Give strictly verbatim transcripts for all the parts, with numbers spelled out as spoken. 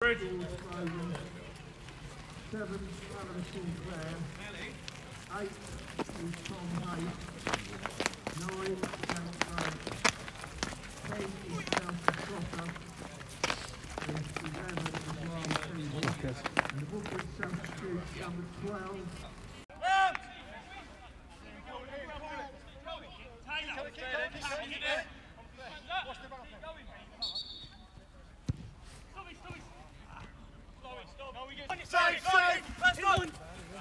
Seven, Alan Sinclair. Eight is Tom Hay. Nine, Sam Grant. Ten is Chelsea Trotter. And eleven is Ryan Feeble. And the Woodbridge substitute number twelve. Safe, safe! Let's go! Good.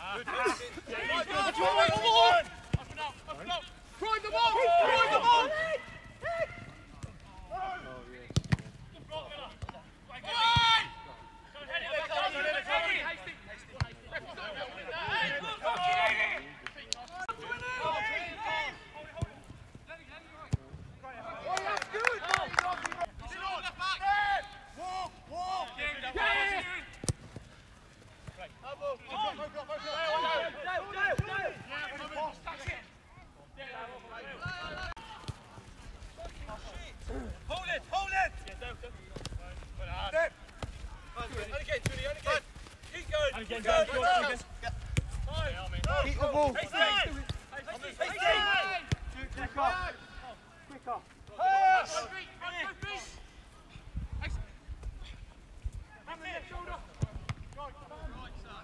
Drive the ball! Drive the ball! Hold it, hold it! Yeah, don't, don't. Step! And again, Julie, and again. Keep going. And again, go, go, go. Keep the ball. Hey, stay. Hey, stay. Quick off. Quick off. Pass! Hand the left shoulder. Right, right, son.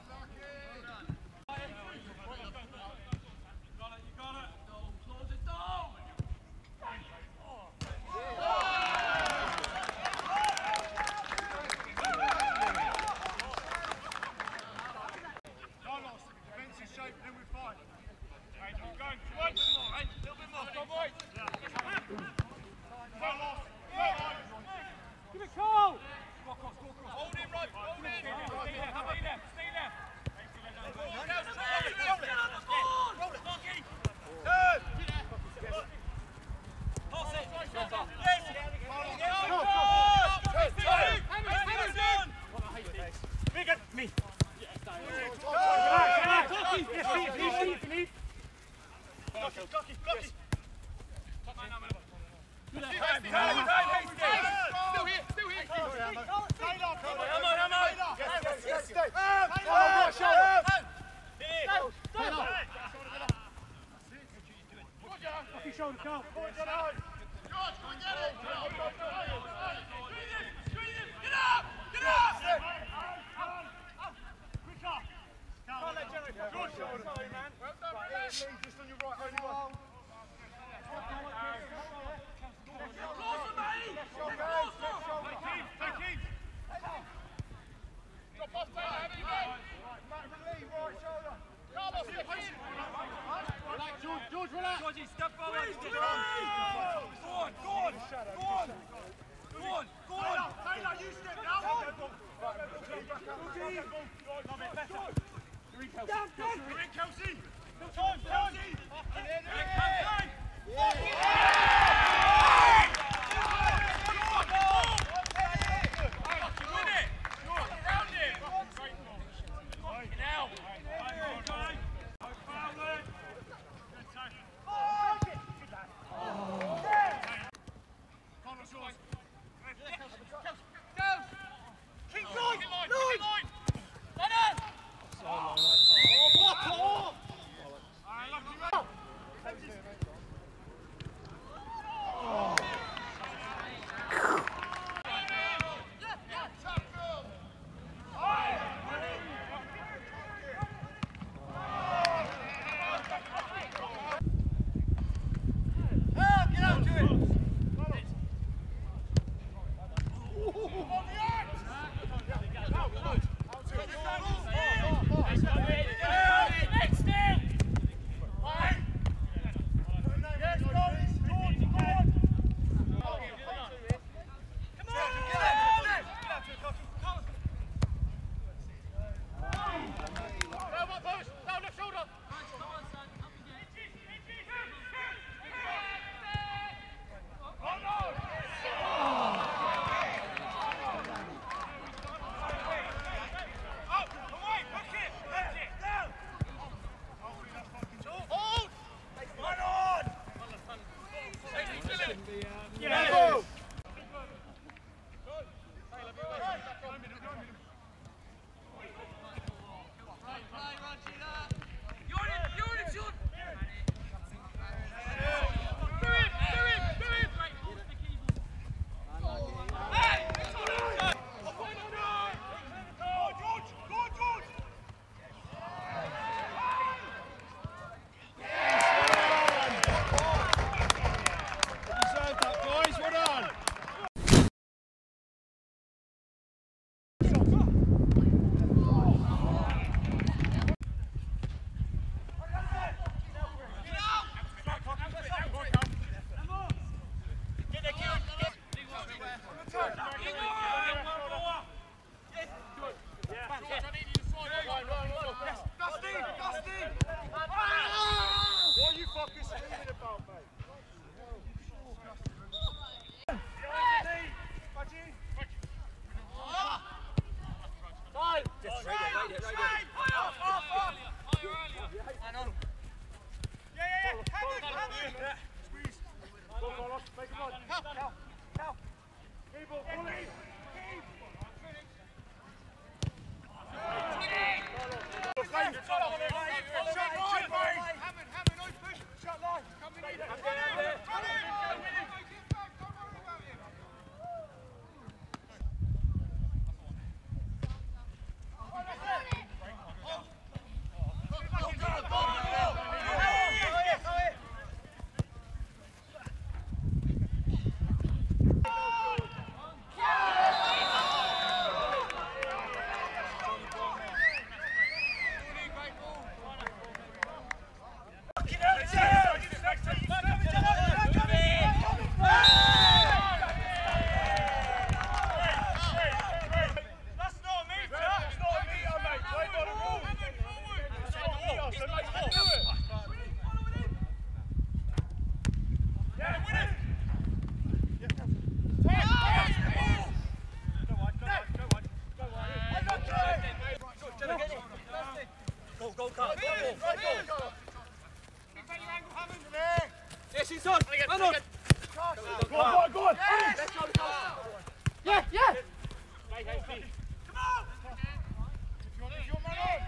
Yes, it's on. Run on. Go on, go on. Yeah, yeah. Come on. If you want, if you want, run on.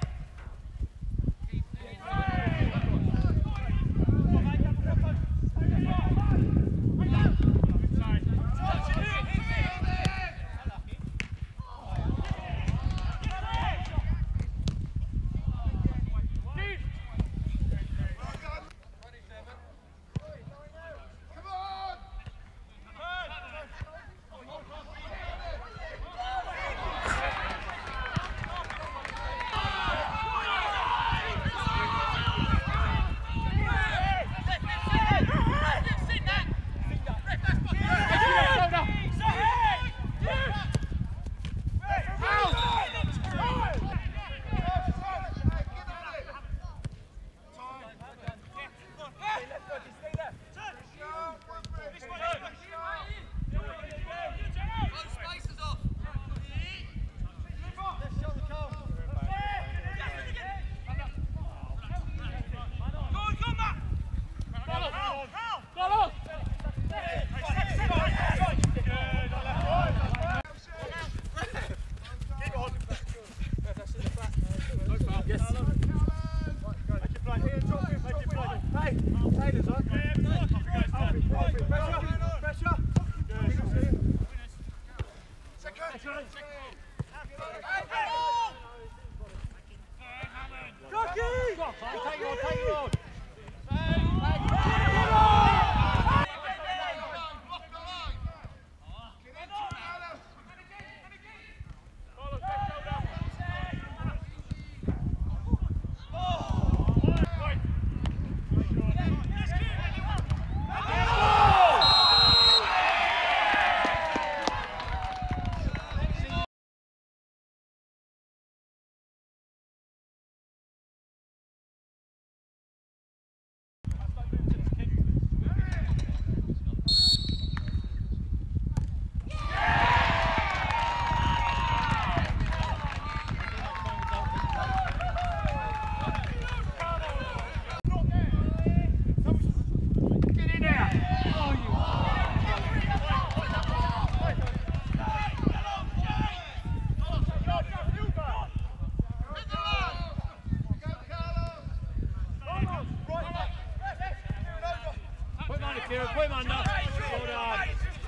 Put him under. Hold on.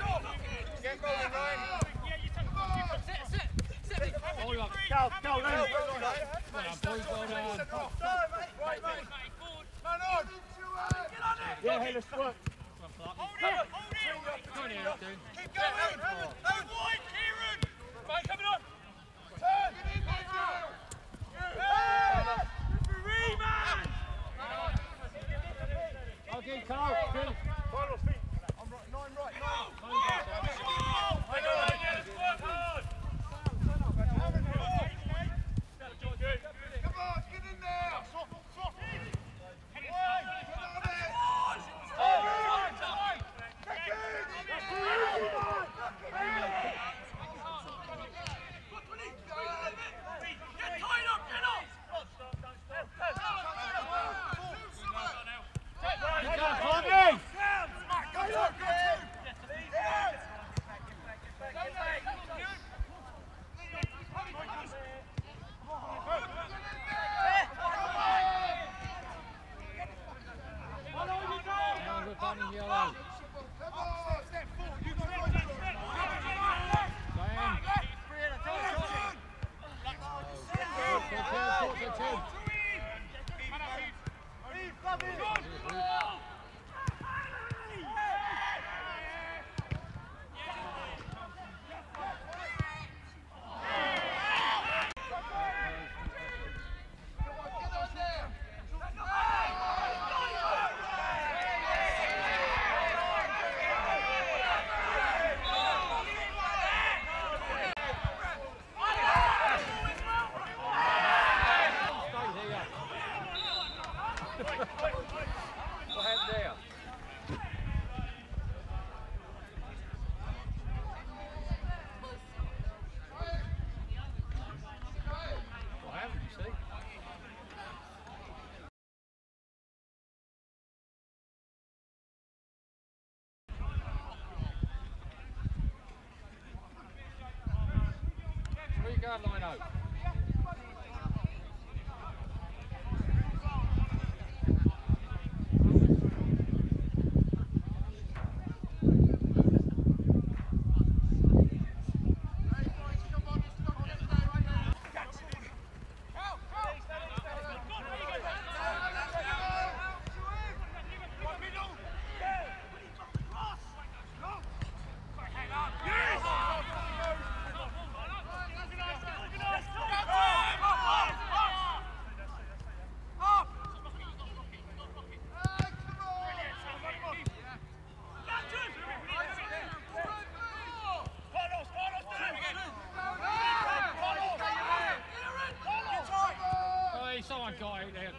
Get rolling, Ryan. Sit, sit, sit. Hold on. Cal, Cal, Hold Cal. on, boys, hold on. Right, mate. Man on. Get on it. Yeah, hey, let's work. Hold it, hold it. Come on here, dude. Keep going. Oh, boy, Kieran. Right, coming on. Turn. Get in there, Cal. Referee, man. Okay, Carl. Good. Carlos, feet. I'm right, nine right, nine. I know, let's work hard. Come on, get in there. Swap, swap. Get on it. Get tied up, get off. Come on, guard line out. Someone got out there.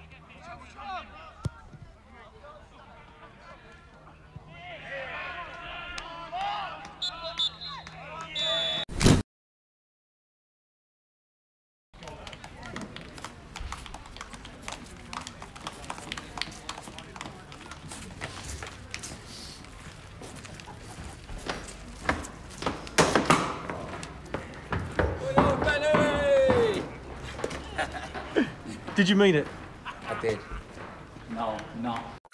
Did you mean it? I did. No, no.